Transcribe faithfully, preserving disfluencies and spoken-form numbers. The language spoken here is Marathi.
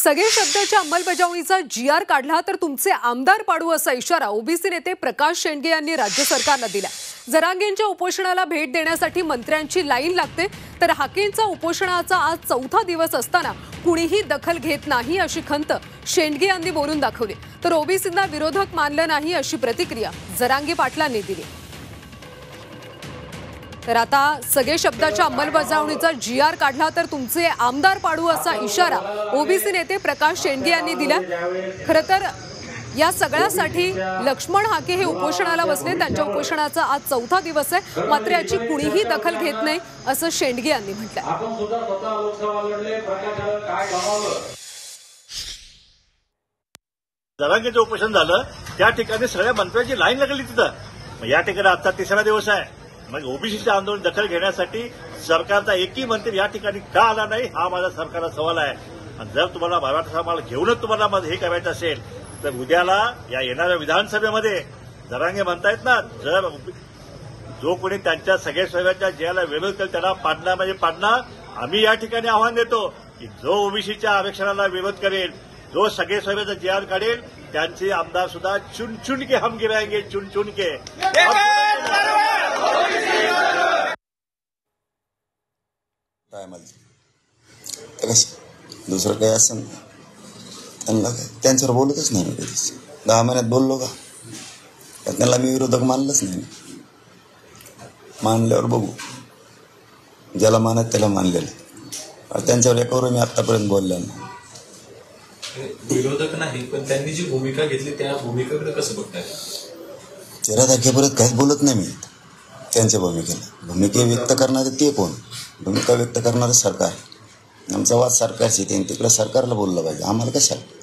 सगळे शब्दाच्या अंमलबजावणीचा जी आर काढला तर तुमचे आमदार पाडू असा इशारा ओबीसी नेते प्रकाश शेंडगे यांनी राज्य सरकारला दिला। जरांगेंच्या उपोषणाला भेट देण्यासाठी मंत्र्यांची लाईन लागते, तर हाकेंचा उपोषणाचा आज चौथा दिवस असताना कुणीही दखल घेत नाही अशी खंत शेंडगे यांनी बोलून दाखवली। तर ओबीसींना विरोधक मानलं नाही अशी प्रतिक्रिया जरांगे पाटलांनी दिली। तर आता सगळे शब्दाच्या अंमलबजावणीचा जी आर काढला तर तुमचे आमदार पाडू असा इशारा ओबीसी नेते प्रकाश शेंडगे यांनी दिला। खरं तर या सगळ्यासाठी लक्ष्मण हाके हे उपोषणाला बसले, त्यांच्या उपोषणाचा आज चौथा दिवस आहे, मात्र याची कुणीही दखल घेत नाही असं शेंडगे यांनी म्हटलं। जरांगेचं उपोषण झालं त्या ठिकाणी सगळ्या मंत्र्यांची लाईन लागली तिथं। या ठिकाणी आजचा तिसरा दिवस आहे। मग ओबीसीच्या आंदोलन दखल घेण्यासाठी सरकारचा एकही मंत्री या ठिकाणी का आला नाही हा माझा सरकारला सवाल आहे। आणि जर तुम्हाला मराठा समाजाला घेऊनच तुम्हाला हे करायचं असेल तर उद्याला या येणाऱ्या विधानसभेमध्ये जरांगे म्हणतायत ना, जर जो कोणी त्यांच्या सगळ्या सभेच्या ज्याला विरोध करेल त्याला पाडणार म्हणजे पाडणार। आम्ही या ठिकाणी आव्हान देतो की जो ओबीसीच्या आरक्षणाला विरोध करेल, जो सगळे सभेचा जी आर काढेल, त्यांचे आमदार सुद्धा चुन चुन के हम गिराएंगे, चुन चुन के। दुसरं काही असं त्यांना काय त्यांच्यावर बोलतच नाही मी कधीच। दहा महिन्यात बोललो का? त्यांना मी विरोधक मानलंच नाही। मानल्यावर बघू, ज्याला मानत त्याला मानलेलं। त्यांच्यावर एकावर मी आतापर्यंत बोललो नाही। विरोधक नाही, पण त्यांनी जी भूमिका घेतली त्या भूमिकेकडे कसं बघताय? तेरा तारखेपर्यंत काहीच बोलत नाही मी त्यांच्या भूमिकेला। भूमिका व्यक्त करणारे ते कोण? भूमिका व्यक्त करणारे सरकार। आमचा वाद सरकारशी, तिकडे सरकारला बोललं पाहिजे, आम्हाला कशाला?